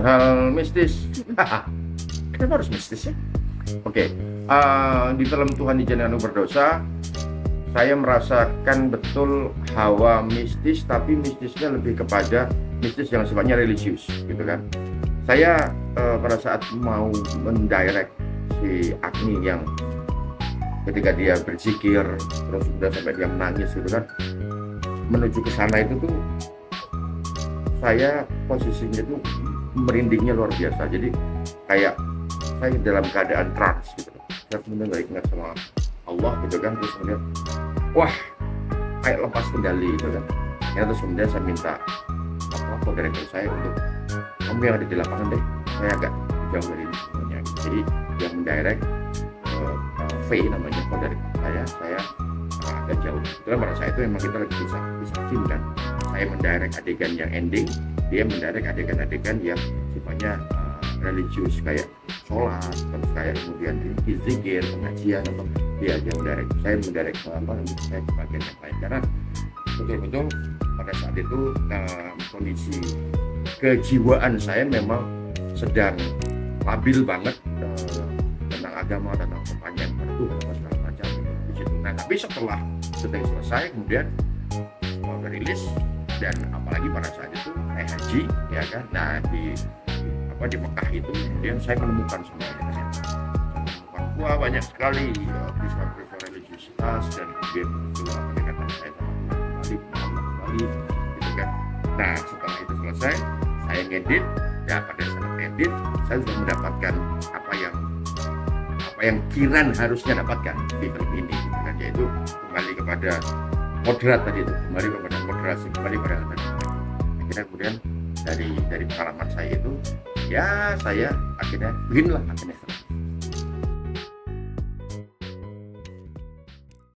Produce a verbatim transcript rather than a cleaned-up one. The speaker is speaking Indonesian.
hal mistis. Kenapa harus mistis ya? Oke, okay. uh, di film Tuhan Izinkan Aku Berdosa, saya merasakan betul hawa mistis, tapi mistisnya lebih kepada mistis yang sifatnya religius, gitu kan. Saya uh, pada saat mau mendirect si Agni yang ketika dia berzikir terus udah sampai dia menangis gitu kan, menuju ke sana itu tuh saya posisinya tuh merindingnya luar biasa. Jadi kayak saya dalam keadaan trance gitu. Saya kemudian gak ingat sama Allah gitu kan, terus kemudian wah kayak lepas kendali gitu kan ya. Terus kemudian saya minta apa direktur saya untuk kamu yang ada di lapangan deh, saya agak jauh dari ini semuanya. Jadi yang mendirect uh, uh, V namanya kok dari saya saya uh, agak jauh. Kebetulan pada saat itu memang kita lagi bisa bisa tim kan. Saya mendirect adegan yang ending, dia mendirect adegan-adegan yang sifatnya uh, religius kayak sholat, terus kayak kemudian di zikir, pengajian, atau dia aja mendirect. Saya mendirect apa namanya, saya ke bagian yang lain karena betul-betul pada saat itu uh, kondisi kejiwaan saya memang sedang labil banget uh, tentang agama, tentang pertanyaan baru, tentang segala macam gitu. Nah, tapi setelah syuting selesai kemudian mau rilis, dan apalagi pada saat itu saya haji ya kan. Nah di, di apa di Mekah itu kemudian saya menemukan semuanya, saya menemukan wah banyak sekali ya, peristiwa-peristiwa religiusitas, dan kemudian peristiwa pendekatan saya sama kembali kembali gitu kan. Nah setelah itu selesai saya ngedit ya, pada saat edit saya sudah mendapatkan apa yang apa yang Kiran harusnya dapatkan di film ini gitu kan, yaitu kembali kepada moderat tadi itu, kembali kepada moderasi, kembali pada akhirnya kemudian dari dari pengalaman saya itu ya saya akhirnya beginilah akhirnya